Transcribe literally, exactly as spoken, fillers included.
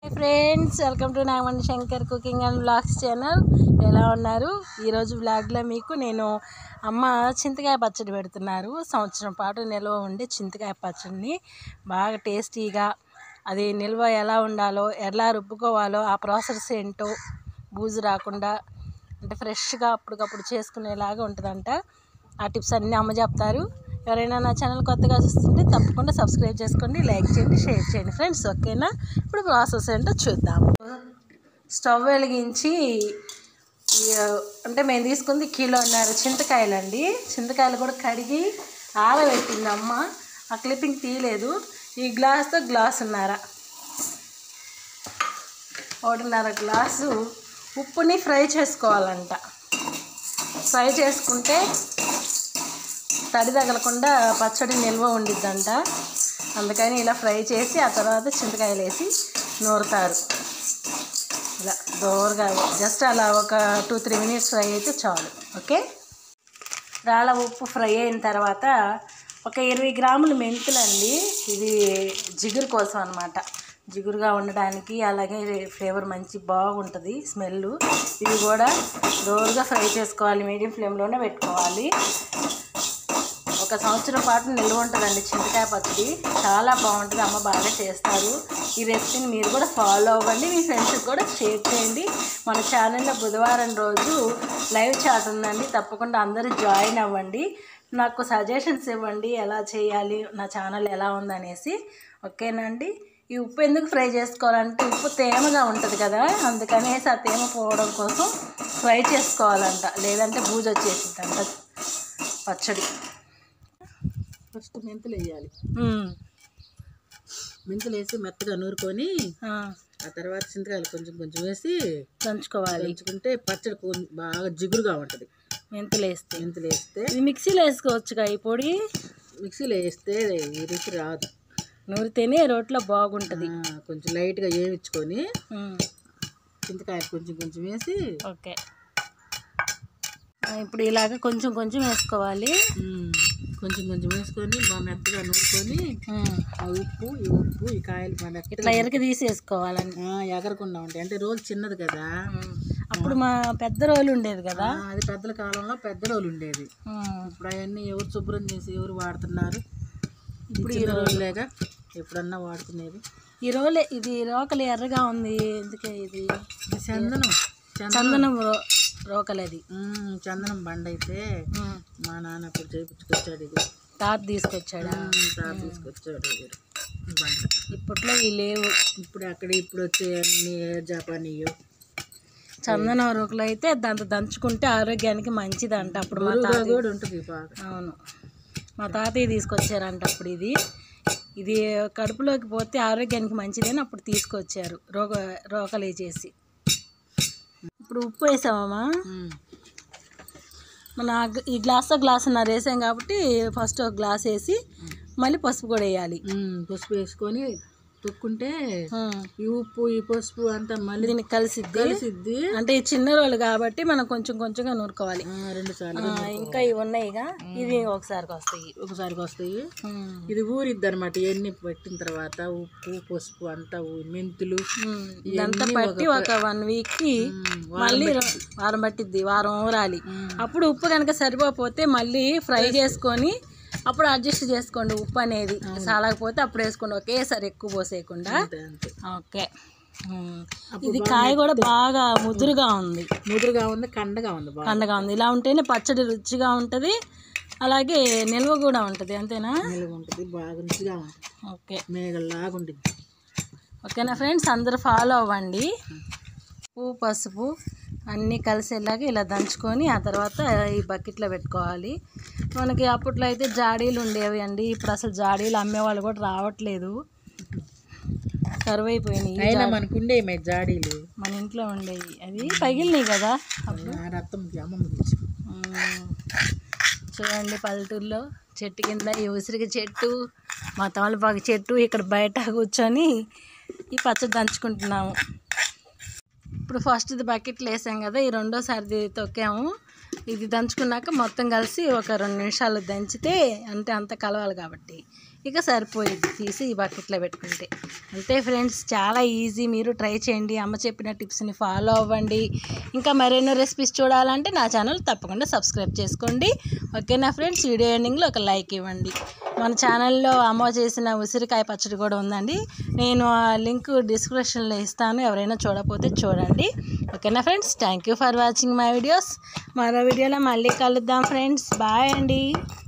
Friends, welcome to Nagamani Shankar cooking and vlogs channel. ఎలా ఉన్నారు? ఈరోజు వ్లాగ్లో మీకు నేను అమ్మ చింతకాయ పచ్చడి పెడుతున్నారు. సంవత్సరం పాటు నిల్వ ఉండే చింతకాయ పచ్చడిని బాగా టేస్టీగా, అది నిల్వ ఎలా ఉండాలో, ఎలా రుబ్బుకోవాలో, ఆ ప్రాసెస్ ఏంటో, బూజు రాకుండా అంటే ఫ్రెష్గా అప్పటికప్పుడు చేసుకునేలాగా ఉంటుందంట. ఆ టిప్స్ అన్నీ అమ్మ చెప్తారు. ఎవరైనా నా ఛానల్ కొత్తగా చూస్తుంటే తప్పకుండా సబ్స్క్రైబ్ చేసుకోండి, లైక్ చేయండి, షేర్ చేయండి ఫ్రెండ్స్. ఓకేనా? ఇప్పుడు ప్రాసెస్ ఏంటో చూద్దాము. స్టవ్ వెలిగించి, అంటే మేము తీసుకుంది కిలోన్నర చింతకాయలండి. చింతకాయలు కూడా కడిగి ఆరబెట్టింది అమ్మ. ఆ క్లిప్పింగ్ తీయలేదు. ఈ గ్లాస్తో గ్లాసున్నర ఒకటిన్నర గ్లాసు ఉప్పుని ఫ్రై చేసుకోవాలంట. ఫ్రై చేసుకుంటే తడి తగలకుండా పచ్చడి నిల్వ ఉండిద్దంట. అందుకని ఇలా ఫ్రై చేసి ఆ తర్వాత చింతకాయలు వేసి నూరుతారు. ఇలా దోరగా జస్ట్ అలా ఒక టూ త్రీ మినిట్స్ ఫ్రై అయితే చాలు. ఓకే. రాళ్ళ ఉప్పు ఫ్రై అయిన తర్వాత ఒక ఇరవై గ్రాములు మెంతులండి. ఇది జిగురు కోసం అన్నమాట. జిగురుగా ఉండడానికి, అలాగే ఫ్లేవర్ మంచి బాగుంటుంది స్మెల్. ఇవి కూడా దోరగా ఫ్రై చేసుకోవాలి, మీడియం ఫ్లేమ్లోనే పెట్టుకోవాలి. ఒక సంవత్సరం పాటు నిల్వ ఉంటుందండి చింతకాయ పచ్చడి. చాలా బాగుంటుంది, అమ్మ బాగా చేస్తారు. ఈ రెసిపీని మీరు కూడా ఫాలో అవ్వండి, మీ ఫ్రెండ్స్కి కూడా షేర్ చేయండి. మన ఛానల్లో బుధవారం రోజు లైవ్ చాట్ ఉందండి, తప్పకుండా అందరూ జాయిన్ అవ్వండి. నాకు సజెషన్స్ ఇవ్వండి, ఎలా చేయాలి, నా ఛానల్ ఎలా ఉందనేసి. ఓకేనండి. ఈ ఉప్పు ఎందుకు ఫ్రై చేసుకోవాలంటే ఉప్పు తేమగా ఉంటుంది కదా, అందుకనేసి ఆ తేమ పోవడం కోసం ఫ్రై చేసుకోవాలంట, లేదంటే బూజు వచ్చేసిందంట పచ్చడి. ఫస్ట్ మెంతులు వేయాలి. మెంతులు వేసి మెత్తగా నూరుకొని ఆ తర్వాత చింతకాయలు కొంచెం కొంచెం వేసి దంచుకోవాలి. దంచుకుంటే పచ్చడి బాగా జిగురుగా ఉంటుంది. మెంతులు వేస్తే మెంతులు వేస్తే మిక్సీలో వేసుకోవచ్చుగా ఈ పొడి. మిక్సీలో వేస్తే ఈ రుచి రాదు, నూరితేనే రోట్లో బాగుంటుంది. కొంచెం లైట్గా వేయించుకొని చింతకాయలు కొంచెం కొంచెం వేసి. ఓకే. ఇప్పుడు ఇలాగ కొంచెం కొంచెం వేసుకోవాలి. కొంచెం కొంచెం వేసుకొని బాగా మెత్తగా నూరుకొని ఆ ఉప్పు ఈ ఉప్పు ఈ కాయలు బాగా ఇట్లా ఎరక తీసేసుకోవాలని ఎగరకుండా ఉంటాయి. అంటే రోలు చిన్నది కదా, అప్పుడు మా పెద్ద రోలు ఉండేది కదా, అది పెద్దల కాలంలో పెద్ద రోలు ఉండేది. ఇప్పుడు అవన్నీ ఎవరు శుభ్రం చేసి ఎవరు వాడుతున్నారు? ఇప్పుడు ఈ రోజులేగా ఎప్పుడన్నా వాడుకునేది. ఈ రోలే ఇది రోకలి ఎర్రగా ఉంది. ఎందుకే ఇది చందనం చందనం రోకలి. అది చందనం బండ అయితే మా నాన్న అప్పుడు చేయించుకొచ్చాడు. ఇది తాత తీసుకొచ్చాడా? తాత తీసుకొచ్చాడు బండ. ఇప్పట్లో ఇవి లేవు. ఇప్పుడు అక్కడ ఇప్పుడు వచ్చే అన్ని జపానీయో చందనం రోకలు అయితే దాంతో దంచుకుంటే ఆరోగ్యానికి మంచిదంట. అప్పుడు మా తాత కూడా ఉంటుంది బాగా. అవును, మా తాతయ్య తీసుకొచ్చారంట అప్పుడు. ఇది ఇది కడుపులోకి పోతే ఆరోగ్యానికి మంచిదని అప్పుడు తీసుకొచ్చారు రోగ రోకలి చేసి. ఇప్పుడు ఉప్పు వేసామమ్మా. మన ఈ గ్లాస్తో గ్లాసున్నర వేసాం కాబట్టి ఫస్ట్ ఒక గ్లాస్ వేసి మళ్ళీ పసుపు కూడా వేయాలి. పసుపు వేసుకొని తొక్కుంటే ఈ ఉప్పు ఈ పసుపు అంతా మళ్ళీ దీనికి కలిసిద్ది కలిసిద్ది అంటే ఈ చిన్న రోలు కాబట్టి మనం కొంచెం కొంచెంగా నూరుకోవాలి. రెండు సార్లు. ఇంకా ఇవి ఉన్నాయిగా, ఇవి ఒకసారికి వస్తాయి ఒకసారికి వస్తాయి ఇది ఊరిద్ది అనమాట. ఇవన్నీ పెట్టిన తర్వాత ఉప్పు పసుపు అంతా మెంతులు ఇదంతా పట్టి ఒక వన్ వీక్ కి మళ్ళీ వారం పట్టిద్ది. వారం ఊరాలి. అప్పుడు ఉప్పు కనుక సరిపోతే మళ్ళీ ఫ్రై చేసుకొని అప్పుడు అడ్జస్ట్ చేసుకోండి. ఉప్పు అనేది చాలకపోతే అప్పుడు వేసుకోండి, ఒకేసారి ఎక్కువ పోసేయకుండా. ఓకే. ఇది కాయ కూడా బాగా ముదురుగా ఉంది. ముదురుగా ఉంది, కండగా ఉంది, కండగా ఉంది. ఇలా ఉంటేనే పచ్చడి రుచిగా ఉంటుంది, అలాగే నిల్వ కూడా ఉంటుంది. అంతేనా? నిల్వ ఉంటుంది, బాగా రుచిగా ఉంటుంది. ఓకే. మేగల్లాగా ఉంటుంది. ఓకేనా ఫ్రెండ్స్, అందరూ ఫాలో అవ్వండి. ఉప్పు పసుపు అన్నీ కలిసేలాగా ఇలా దంచుకొని ఆ తర్వాత ఈ బకెట్లో పెట్టుకోవాలి. మనకి అప్పట్లో అయితే జాడీలు ఉండేవి అండి. ఇప్పుడు అసలు జాడీలు అమ్మేవాళ్ళు కూడా రావట్లేదు, కరువు అయిపోయినాయి. మనకు ఉండేవి జాడీలు, మన ఇంట్లో ఉండేవి. అవి పగిలినాయి కదా రక్తం. చూడండి, పల్లెటూరులో చెట్టు కింద ఈ ఉసిరిక చెట్టు, మా తమలపాకు చెట్టు, ఇక్కడ బయట కూర్చొని ఈ పచ్చడి దంచుకుంటున్నాము. ఇప్పుడు ఫస్ట్ ఇది బకెట్లో వేసాం కదా, ఈ రెండోసారి తొక్కాము. ఇది దంచుకున్నాక మొత్తం కలిసి ఒక రెండు నిమిషాలు దంచితే అంటే అంత కలవాలి కాబట్టి ఇక సరిపోయింది తీసి ఈ బకెట్లో పెట్టుకుంటే. అంతే ఫ్రెండ్స్, చాలా ఈజీ. మీరు ట్రై చేయండి, అమ్మ చెప్పిన టిప్స్ని ఫాలో అవ్వండి. ఇంకా మరెన్నో రెసిపీస్ చూడాలంటే నా ఛానల్ తప్పకుండా సబ్స్క్రైబ్ చేసుకోండి. ఓకేనా ఫ్రెండ్స్, వీడియో ఎండింగ్లో ఒక లైక్ ఇవ్వండి. మన ఛానల్లో అమ్మ చేసిన ఉసిరికాయ పచ్చడి కూడా ఉందండి, నేను ఆ లింక్ డిస్క్రిప్షన్లో ఇస్తాను, ఎవరైనా చూడకపోతే చూడండి. ఓకేనా friends, thank you for watching my videos. మరో వీడియోలో మళ్ళీ కలుద్దాం ఫ్రెండ్స్, బాయ్ అండి.